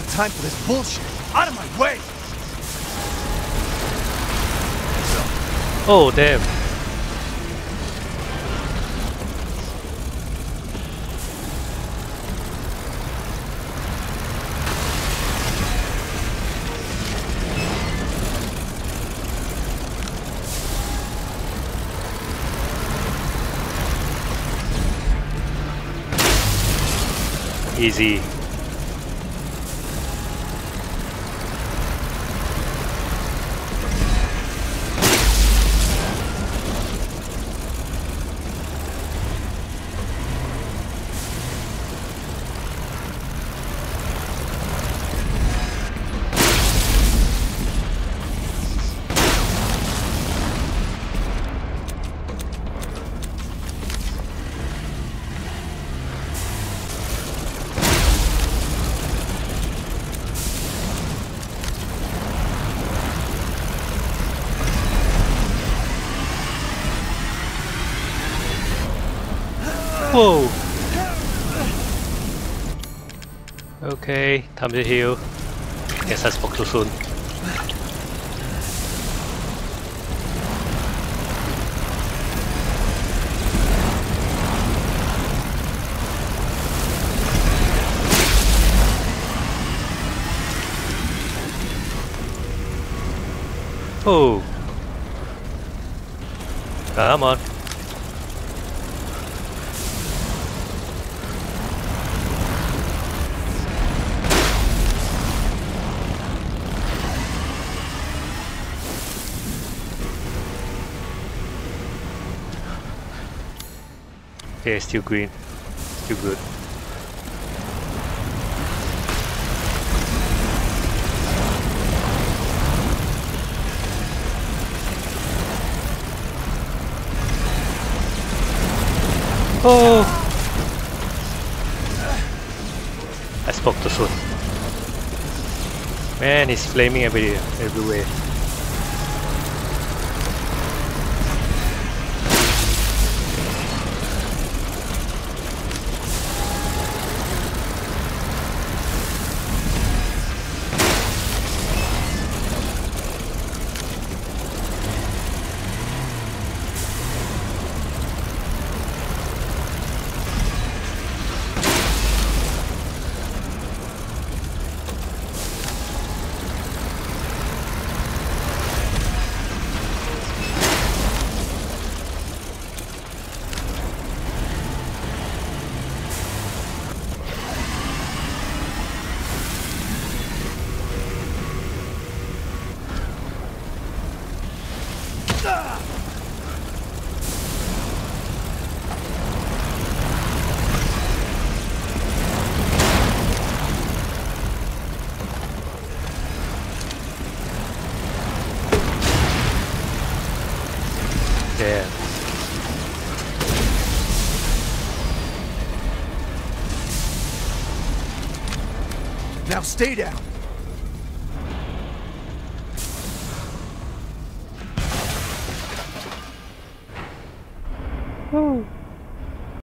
have time for this bullshit. Out of my way! Oh, damn. Easy. Whoa! Okay, time to heal. Guess I spoke too soon. Oh! Come on. Okay, still green. Still good. Oh! I spoke too soon. Man, he's flaming everywhere. Damn. Now stay down.